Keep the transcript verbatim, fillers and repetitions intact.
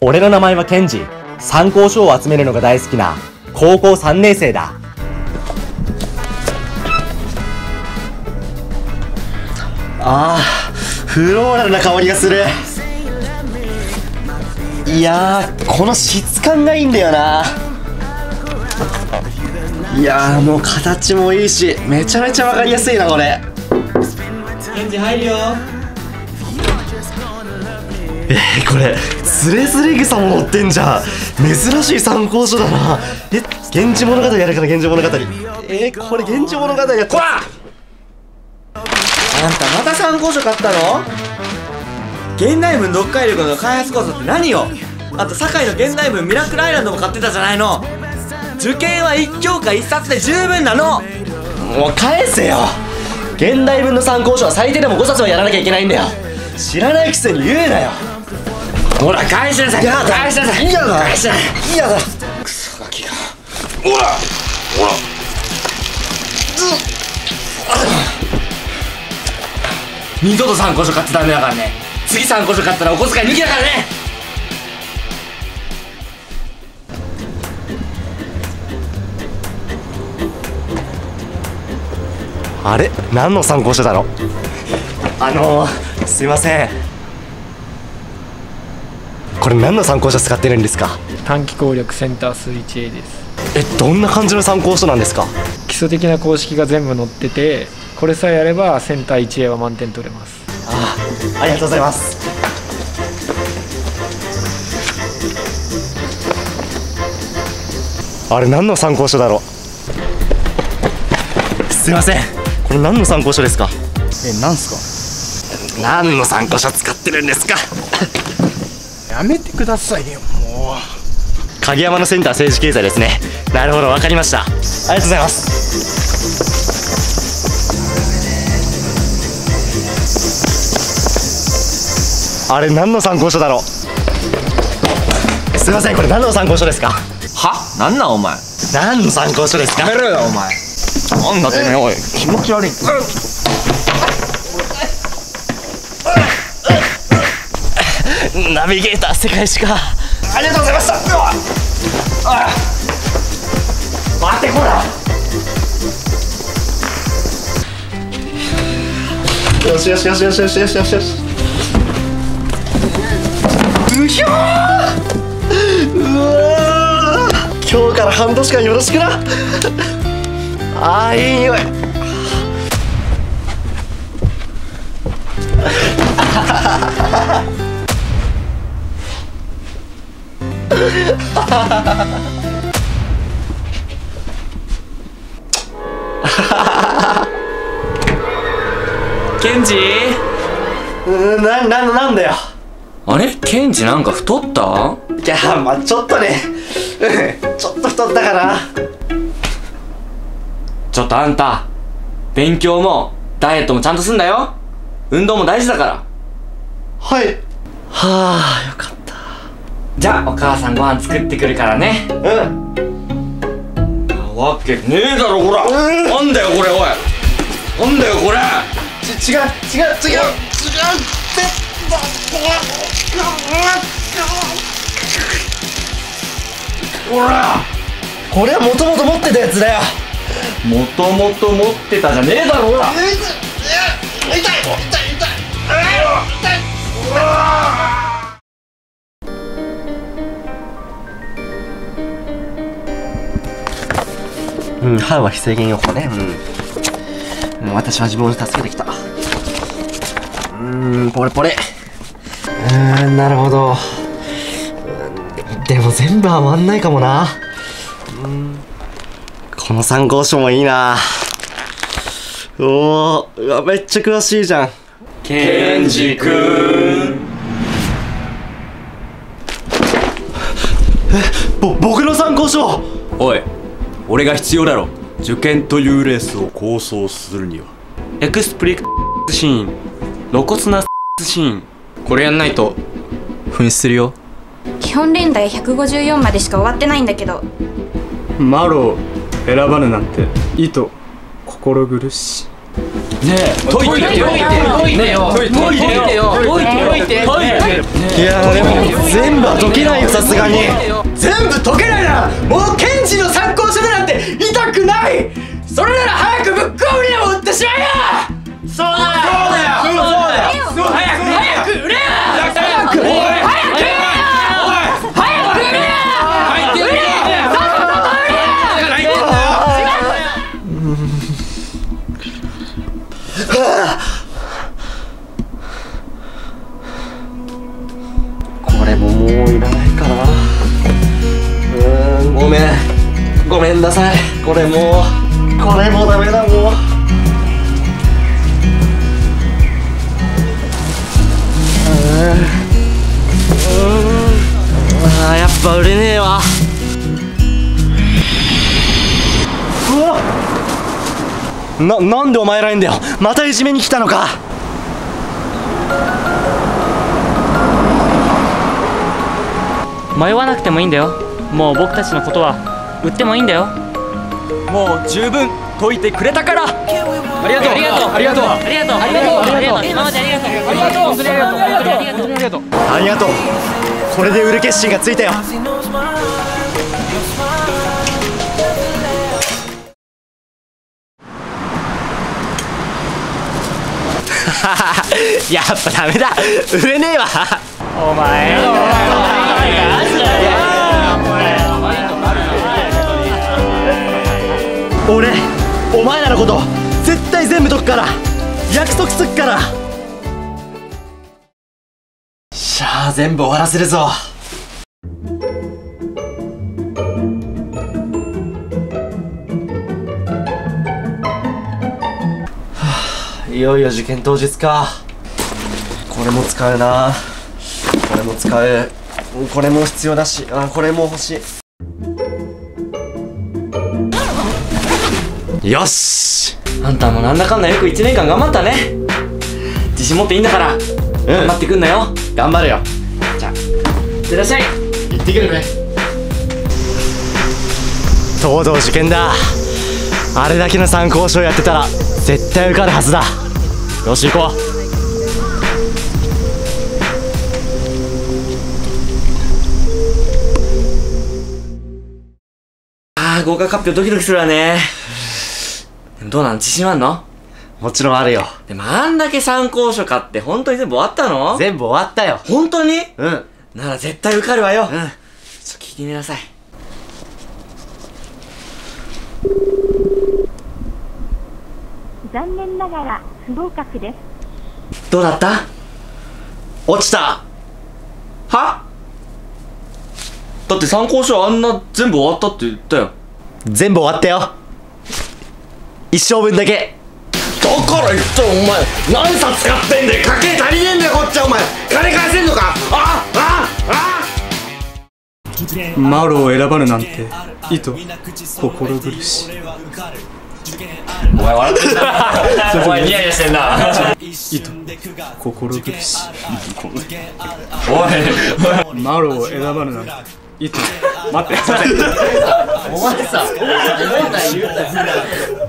俺の名前はケンジ。参考書を集めるのが大好きな高校さんねん生だ。 あー、フローラルな香りがする。いやー、この質感がいいんだよな。いやー、もう形もいいし、めちゃめちゃわかりやすいなこれ。 ケンジ入るよ。 えー、これつれづれ草も載ってんじゃん。珍しい参考書だな。え、源氏物語やるから源氏物語。えー、これ源氏物語やこら。あんたまた参考書買ったの？現代文読解力の開発講座って何よ。あと堺の現代文ミラクルアイランドも買ってたじゃないの。受験はいち教科いっさつで十分なの。もう返せよ。現代文の参考書は最低でもごさつはやらなきゃいけないんだよ。知らないくせに言うなよ。ほら返しなさい。やだ、返しなさい。嫌だ、返しなさい。嫌だ。クソガキが。ほらほら。二度と参考書買ってダメだからね。次参考書買ったらお小遣い抜きだからね。あれ、何の参考書だろ。あのー、すいません。これ何の参考書使ってるんですか？ 短期攻略センター数 いちエー です。 え、どんな感じの参考書なんですか？ 基礎的な公式が全部載ってて、これさえやればセンター いちエー は満点取れます。 ああ、ありがとうございます。あれ何の参考書だろう。すいません、これ何の参考書ですか？ え、なんすか？何の参考書使ってるんですか？ か？やめてくださいよ、もう。 影山のセンター政治経済ですね。なるほど、わかりました。ありがとうございます。あれ何の参考書だろう。すいません、これ何の参考書ですか？ は？なんなんお前。 何の参考書ですか？ やめろよお前。なんだてめえ、おい、気持ち悪い。 ナビゲーター世界史か。ありがとうございました。待ってこら。よしよしよしよしよしよしよしよし。うひょー。うわー、今日から半年間よろしくな。あー、いい匂い。 ケンジ？ うん、な、な、なんだよ。 あれ？ケンジなんか太った？ いや、まあちょっとね。ちょっと太ったかな。 ちょっとあんた、勉強もダイエットもちゃんとすんだよ。運動も大事だから。 はい。はあ、よかった。 じゃあお母さんご飯作ってくるからね。 うん。 なわけねえだろほら。 うん、 なんだよこれ、おい。なんだよこれ。 ち、違う違う違う違う違うってほら、 これはもともと持ってたやつだよ。 もともと持ってたじゃねえだろほら。 痛い痛い痛い痛い痛い。うん、歯は非制限予報ね。うん、うん、私は自分を助けてきた。うーん、ポレポレ。うーん、なるほど。でも全部は回んないかもな。うん、この参考書もいいな。おー、うわ、めっちゃ詳しいじゃん。 ケンジくん。 え、ぼ、僕の参考書。 おい、俺が必要だろ。受験というレースを構想するにはエクスプリクシーン、露骨なシーン、これやんないと紛失するよ。 基本連打ひゃくごじゅうよんまでしか終わってないんだけど。 マロを選ばぬなんて意図心苦しい。 え解いて解いて解いてよ解いてよ解いてよ解いていやーでも全部は解けないよ、さすがに。 全部解けないならもう検事の参考書だなんて痛くない。それなら早くブックオフにでも売ってしまえよ。そうだよそうだよそうだよそう早く早く売れよ早く売れよ早く売れよ早く売れよ売れよさっさと売れよこれももういらないかな。うーん、ごめんごめんなさい。これもうこれもダメだ。もうあーやっぱ売れねえわ。うわな、なんでお前らいんだよ。またいじめに来たのか。 迷わなくてもいいんだよ。もう僕たちのことは売ってもいいんだよ。 もう十分解いてくれたから。ありがとうありがとうありがとうありがとうありがとうありがとう今までありがとうありがとう本当にありがとうありがとうありがとうありがとうありがとう。これで売る決心がついたよ。やっぱダメだ、売れねえわ。 お前俺お前らのこと絶対全部解くから、約束すっから。しゃあ全部終わらせるぞ。いよいよ受験当日か。これも使うな。これも使う。これも必要だし、あ、これも欲しい。よし。 あんたもなんだかんだよくいちねんかん頑張ったね。自信持っていいんだから、うん、頑張ってくんなよ。 頑張るよ。 じゃあいってらっしゃい。 行ってくるね。とうとう受験だ。あれだけの参考書やってたら絶対受かるはずだ。よし行こう。 あー合格発表ドキドキするわね。でもどうなの、自信あんの？ もちろんあるよ。 でもあんだけ参考書買って本当に全部終わったの？ 全部終わったよ。 本当に？ うん。 なら絶対受かるわよ。うん。ちょっと聞いてみなさい。 残念ながら不合格です。 どうだった？ 落ちた。 は？だって参考書あんな全部終わったって言ったよ。 全部終わったよ。一生分だけ。 だから言ったよ、お前何冊買ってんだよ。家計足りねえんだよこっちは。お前金返せんのか。あああマロを選ばぬなんて意図心苦しい。 お前笑ってんな。お前ニヤニヤしてんな。 意図心苦しい。 おいマロを選ばぬなんて意図待ってお前さ、問題言うたよ。